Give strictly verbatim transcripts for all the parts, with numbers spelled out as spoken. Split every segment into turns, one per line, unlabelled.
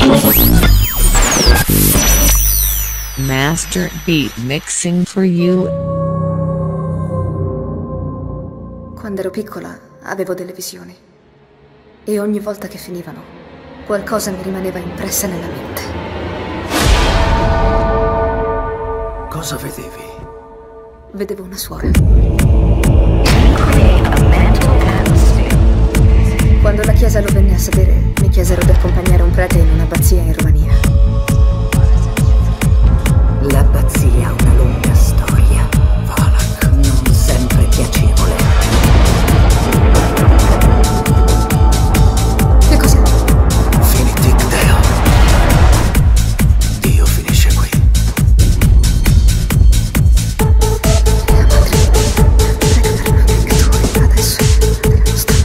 Master beat mixing for you.
Quando ero piccola avevo delle visioni e ogni volta che finivano qualcosa mi rimaneva impressa nella mente.
Cosa vedevi?
Vedevo una suora. Quando la chiesa lo venne a sapere, mi chiesero di accompagnare un prete in un'abbazia in Romania.
L'abbazia ha una lunga storia, Valak, non sempre piacevole.
Che cos'è?
Finitic Deo. Dio finisce qui.
Mia madre, prega per noi peccatori, adesso è l'ora della nostra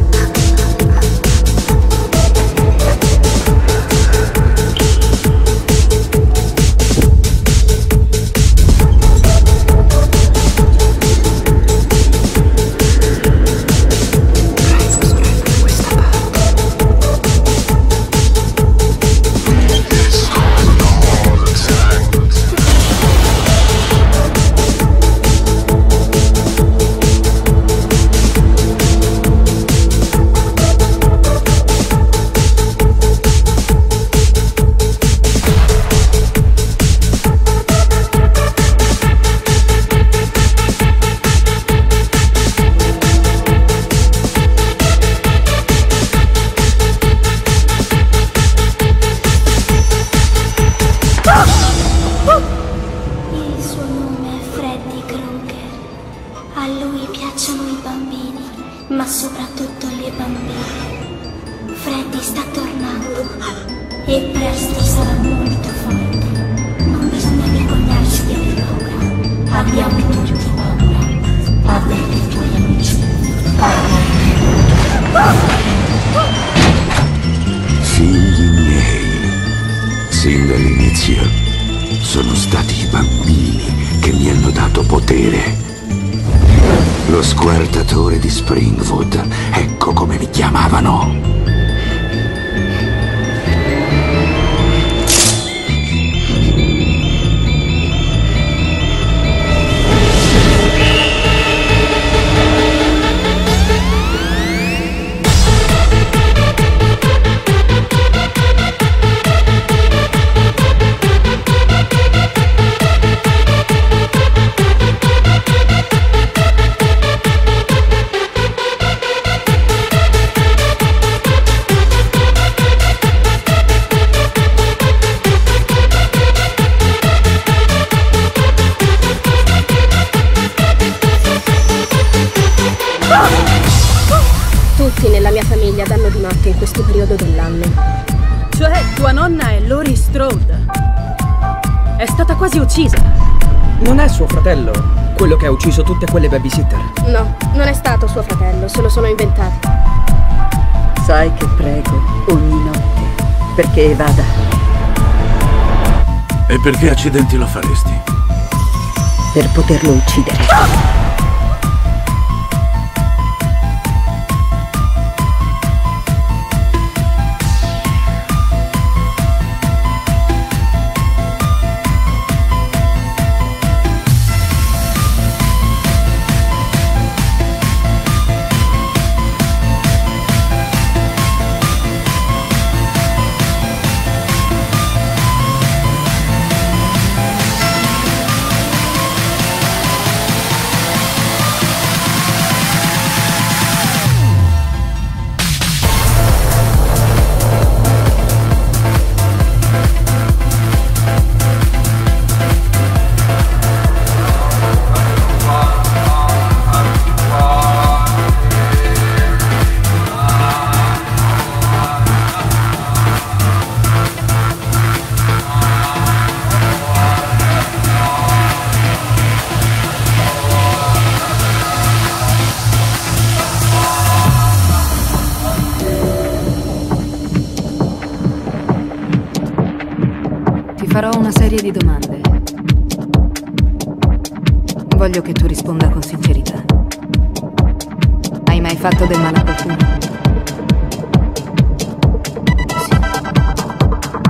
Il suo nome è Freddy Krueger. A lui piacciono i bambini, ma soprattutto le bambine. Freddy sta tornando e presto sarà molto forte. Non bisogna vergognarsi di avere paura. Abbiamo tutti paura. Avverti i tuoi amici.
Figli miei, sin dall'inizio sono stati i bambini che mi hanno dato potere. Lo squartatore di Springwood, ecco come mi chiamavano.
Tutti nella mia famiglia danno di matto in questo periodo dell'anno.
Cioè, tua nonna è Laurie Strode. È stata quasi uccisa.
Non è suo fratello, quello che ha ucciso tutte quelle babysitter?
No, non è stato suo fratello, se lo sono inventati.
Sai che prego ogni notte perché evada.
E perché accidenti lo faresti?
Per poterlo uccidere.
Farò una serie di domande. Voglio che tu risponda con sincerità. Hai mai fatto del male a qualcuno? Sì.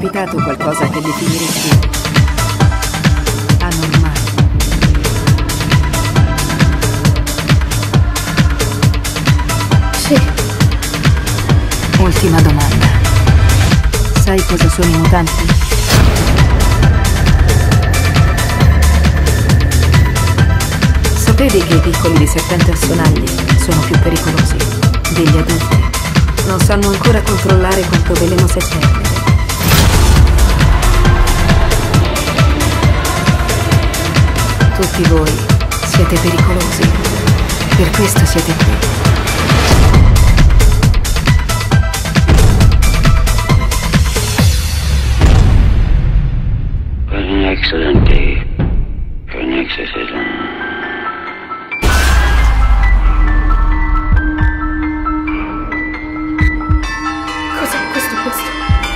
capitato qualcosa che definiresti anormale?
Sì. Ultima domanda. Sai cosa sono i mutanti? Sapevi che i piccoli di serpente a sonagli sono più pericolosi degli adulti? Non sanno ancora controllare quanto veleno si espelle. Tutti voi siete pericolosi. Per questo siete qui.
An excellent day for an exorcism.
Cos'è questo posto?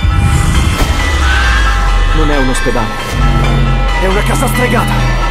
Non è un ospedale. È una casa stregata.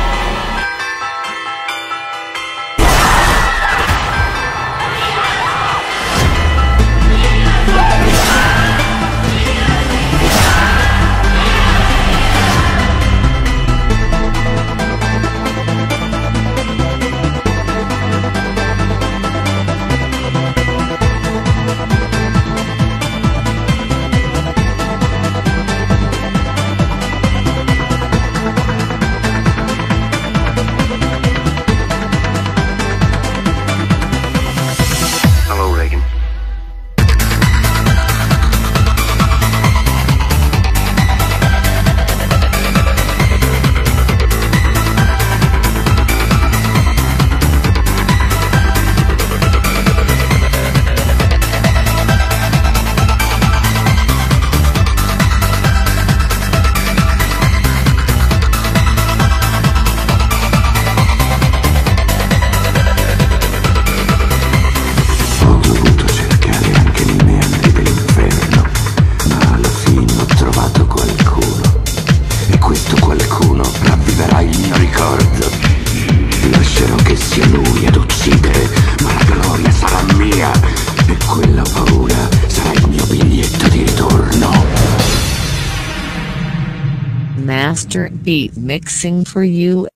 Master Beat mixing for you.